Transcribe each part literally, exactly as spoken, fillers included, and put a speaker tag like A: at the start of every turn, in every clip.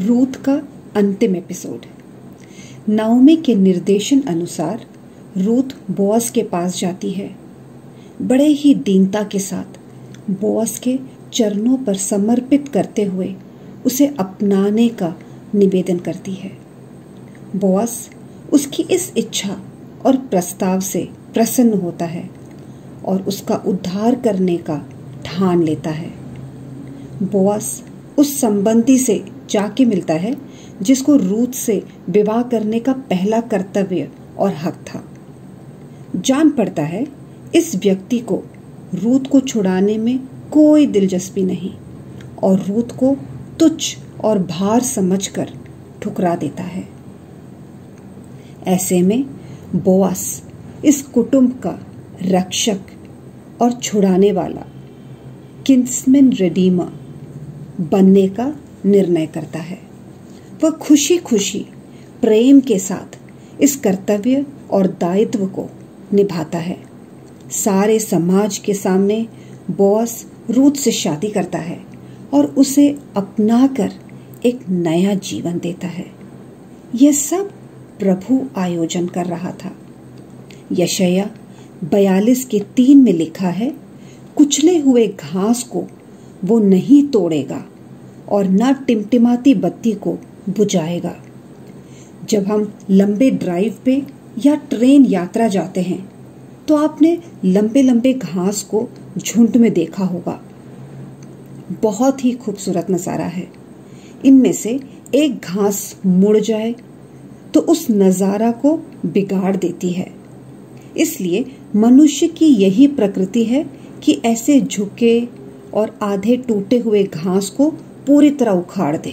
A: Ruth का अंतिम episode. Naomi के निर्देशन अनुसार रूथ बोअज के पास जाती है। बड़े ही दीनता के साथ बोअज के चरणों पर समर्पित करते हुए उसे अपनाने का निवेदन करती है। बोअज उसकी इस इच्छा और प्रस्ताव से प्रसन्न होता है और उसका उद्धार करने का ठान लेता है। बोअज उस संबंधी से जाके मिलता है जिसको रूथ से विवाह करने का पहला कर्तव्य और हक था। जान पड़ता है इस व्यक्ति को रूथ को छुड़ाने में कोई दिलचस्पी नहीं और रूथ को तुच्छ और भार समझकर ठुकरा देता है। ऐसे में बोअज इस कुटुंब का रक्षक और छुड़ाने वाला किन्समैन रिडीमर बनने का निर्णय करता है। वह खुशी खुशी प्रेम के साथ इस कर्तव्य और दायित्व को निभाता है। सारे समाज के सामने बोअज रूथ से शादी करता है और उसे अपनाकर एक नया जीवन देता है। यह सब प्रभु आयोजन कर रहा था। यशायाह बयालीस के तीन में लिखा है, कुचले हुए घास को वो नहीं तोड़ेगा और न टिमटिमाती बत्ती को बुझाएगा। जब हम लंबे ड्राइव पे या ट्रेन यात्रा जाते हैं तो आपने लंबे लंबे घास को झुंड में देखा होगा। बहुत ही खूबसूरत नज़ारा है। इनमें से एक घास मुड़ जाए तो उस नज़ारा को बिगाड़ देती है। इसलिए मनुष्य की यही प्रकृति है कि ऐसे झुके और आधे टूटे हुए घास को पूरी तरह उखाड़ दे।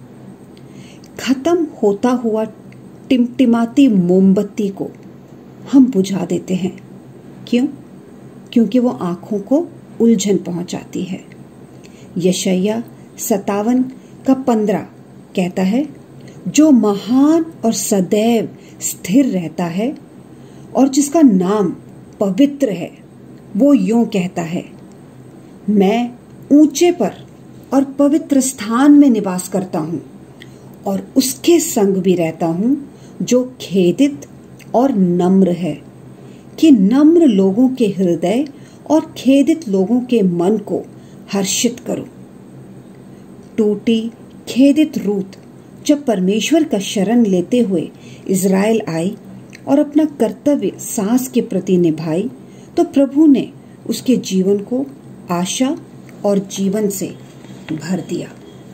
A: खत्म होता हुआ टिमटिमाती मोमबत्ती को हम बुझा देते हैं। क्यों? क्योंकि वो आंखों को उलझन पहुंचाती है। यशायाह सतावन का पंद्रह कहता है, जो महान और सदैव स्थिर रहता है और जिसका नाम पवित्र है, वो यूं कहता है, मैं ऊंचे पर और पवित्र स्थान में निवास करता हूं और उसके संग भी रहता हूं जो खेदित और नम्र है, कि नम्र लोगों के हृदय और खेदित लोगों के मन को हर्षित करूं। टूटी खेदित रूथ जब परमेश्वर का शरण लेते हुए इज़राइल आई और अपना कर्तव्य सास के प्रति निभाई तो प्रभु ने उसके जीवन को आशा और जीवन से भर दिया।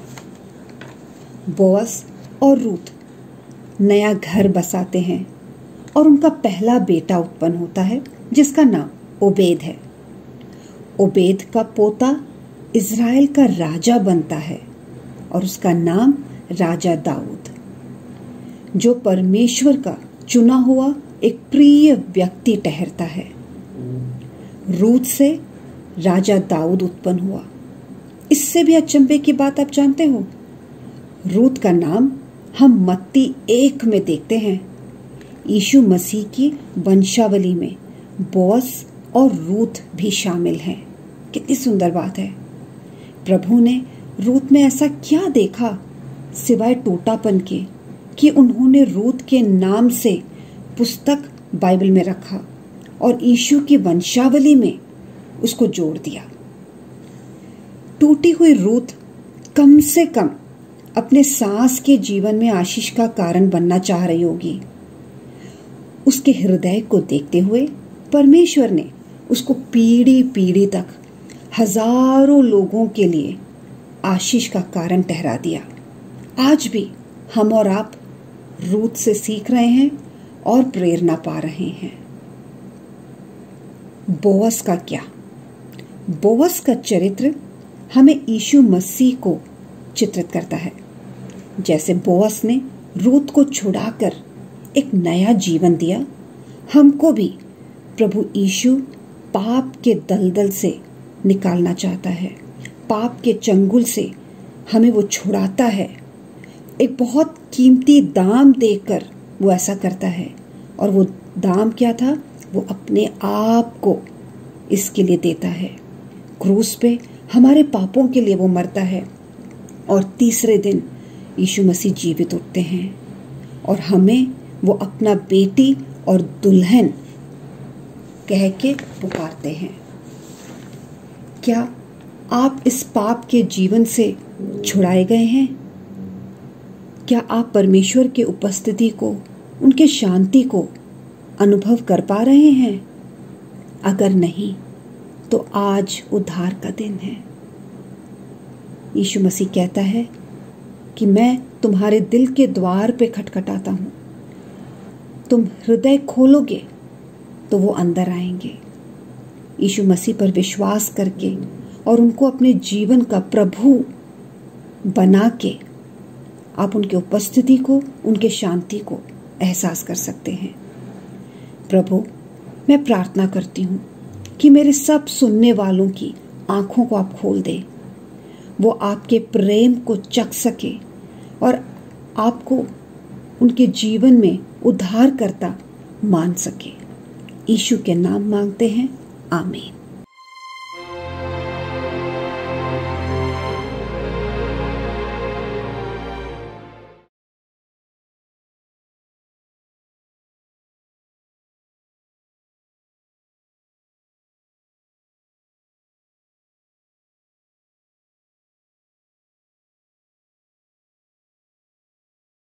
A: बोअज और रूथ नया घर बसाते हैं और उनका पहला बेटा उत्पन्न होता है जिसका नाम ओबेद है। ओबेद का पोता इज़राइल का राजा बनता है और उसका नाम राजा दाऊद, जो परमेश्वर का चुना हुआ एक प्रिय व्यक्ति ठहरता है। रूथ से राजा दाऊद उत्पन्न हुआ। इससे भी अचंभे की बात आप जानते हो, रूथ का नाम हम मत्ती एक में देखते हैं। यीशु मसीह की वंशावली में बोअज और रूथ भी शामिल हैं। कितनी सुंदर बात है। प्रभु ने रूथ में ऐसा क्या देखा सिवाय टूटापन के कि उन्होंने रूथ के नाम से पुस्तक बाइबल में रखा और यीशु की वंशावली में उसको जोड़ दिया। टूटी हुई रूथ कम से कम अपने सास के जीवन में आशीष का कारण बनना चाह रही होगी। उसके हृदय को देखते हुए परमेश्वर ने उसको पीढ़ी पीढ़ी तक हजारों लोगों के लिए आशीष का कारण ठहरा दिया। आज भी हम और आप रूथ से सीख रहे हैं और प्रेरणा पा रहे हैं। बोअज का क्या? बोअज का चरित्र हमें यीशु मसीह को चित्रित करता है। जैसे बोअज ने रूथ को छुड़ाकर एक नया जीवन दिया, हमको भी प्रभु यीशु पाप के दलदल से निकालना चाहता है। पाप के चंगुल से हमें वो छुड़ाता है। एक बहुत कीमती दाम देकर वो ऐसा करता है। और वो दाम क्या था? वो अपने आप को इसके लिए देता है। क्रूस पे हमारे पापों के लिए वो मरता है और तीसरे दिन यीशु मसीह जीवित उठते हैं और हमें वो अपना बेटी और दुल्हन कह के पुकारते हैं। क्या आप इस पाप के जीवन से छुड़ाए गए हैं? क्या आप परमेश्वर के उपस्थिति को, उनके शांति को अनुभव कर पा रहे हैं? अगर नहीं तो आज उद्धार का दिन है। यीशु मसीह कहता है कि मैं तुम्हारे दिल के द्वार पे खटखटाता हूं, तुम हृदय खोलोगे तो वो अंदर आएंगे। यीशु मसीह पर विश्वास करके और उनको अपने जीवन का प्रभु बना के आप उनकी उपस्थिति को, उनके शांति को एहसास कर सकते हैं। प्रभु, मैं प्रार्थना करती हूँ कि मेरे सब सुनने वालों की आंखों को आप खोल दें, वो आपके प्रेम को चख सके और आपको उनके जीवन में उद्धारकर्ता मान सके। यीशु के नाम मांगते हैं, आमीन।